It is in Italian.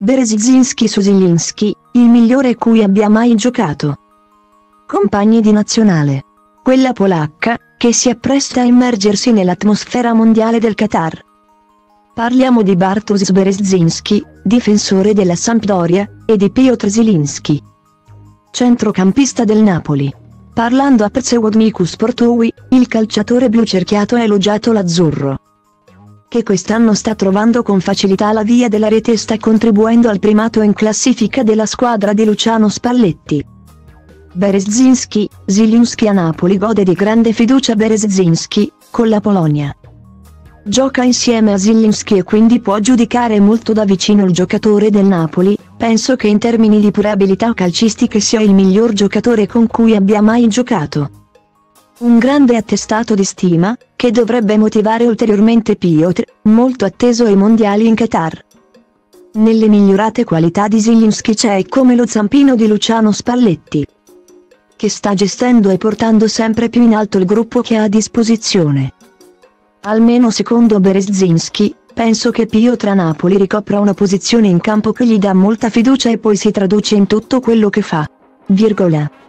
Bereszynski su Zieliński, il migliore cui abbia mai giocato. Compagni di nazionale. Quella polacca, che si appresta a immergersi nell'atmosfera mondiale del Qatar. Parliamo di Bartosz Bereszynski, difensore della Sampdoria, e di Piotr Zieliński, centrocampista del Napoli. Parlando a Przewodniku Sportowi, il calciatore blu cerchiato ha elogiato l'azzurro, che quest'anno sta trovando con facilità la via della rete e sta contribuendo al primato in classifica della squadra di Luciano Spalletti. Bereszynski, Zieliński a Napoli gode di grande fiducia. Bereszynski, con la Polonia, gioca insieme a Zieliński e quindi può giudicare molto da vicino il giocatore del Napoli. Penso che in termini di pure abilità calcistiche sia il miglior giocatore con cui abbia mai giocato. Un grande attestato di stima, che dovrebbe motivare ulteriormente Piotr, molto atteso ai mondiali in Qatar. Nelle migliorate qualità di Zieliński c'è come lo zampino di Luciano Spalletti, che sta gestendo e portando sempre più in alto il gruppo che ha a disposizione. Almeno secondo Bereszynski, penso che Piotr a Napoli ricopra una posizione in campo che gli dà molta fiducia e poi si traduce in tutto quello che fa. Virgola.